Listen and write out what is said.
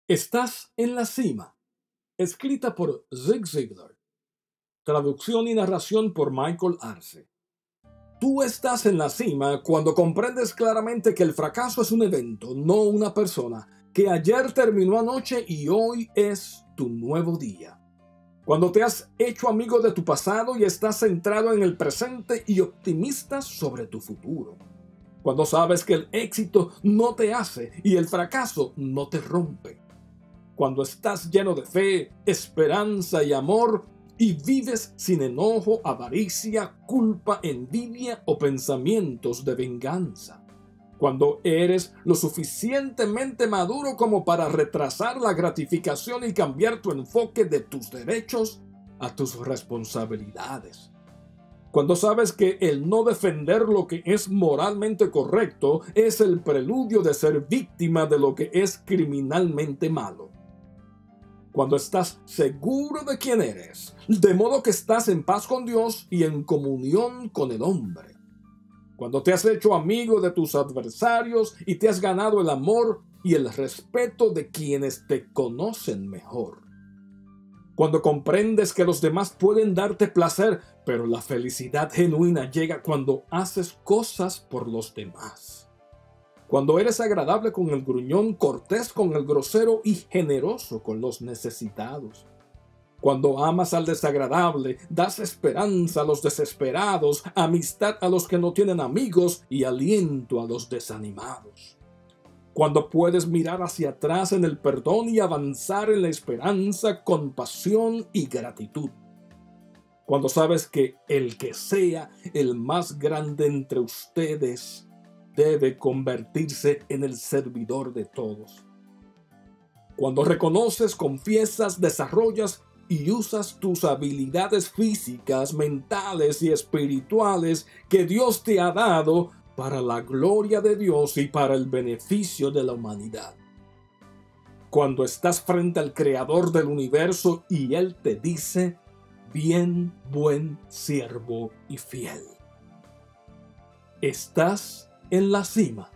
Estás en la cima, escrita por Zig Ziglar, traducción y narración por Michael Arce. Tú estás en la cima cuando comprendes claramente que el fracaso es un evento, no una persona, que ayer terminó anoche y hoy es tu nuevo día. Cuando te has hecho amigo de tu pasado y estás centrado en el presente y optimista sobre tu futuro. Cuando sabes que el éxito no te hace y el fracaso no te rompe. Cuando estás lleno de fe, esperanza y amor y vives sin enojo, avaricia, culpa, envidia o pensamientos de venganza. Cuando eres lo suficientemente maduro como para retrasar la gratificación y cambiar tu enfoque de tus derechos a tus responsabilidades. Cuando sabes que el no defender lo que es moralmente correcto es el preludio de ser víctima de lo que es criminalmente malo. Cuando estás seguro de quién eres, de modo que estás en paz con Dios y en comunión con el hombre. Cuando te has hecho amigo de tus adversarios y te has ganado el amor y el respeto de quienes te conocen mejor. Cuando comprendes que los demás pueden darte placer, pero la felicidad genuina llega cuando haces cosas por los demás. Cuando eres agradable con el gruñón, cortés con el grosero y generoso con los necesitados. Cuando amas al desagradable, das esperanza a los desesperados, amistad a los que no tienen amigos y aliento a los desanimados. Cuando puedes mirar hacia atrás en el perdón y avanzar en la esperanza, compasión y gratitud. Cuando sabes que el que sea el más grande entre ustedes debe convertirse en el servidor de todos. Cuando reconoces, confiesas, desarrollas y usas tus habilidades físicas, mentales y espirituales que Dios te ha dado para la gloria de Dios y para el beneficio de la humanidad. Cuando estás frente al Creador del universo y Él te dice, bien, buen siervo y fiel. Estás en la cima.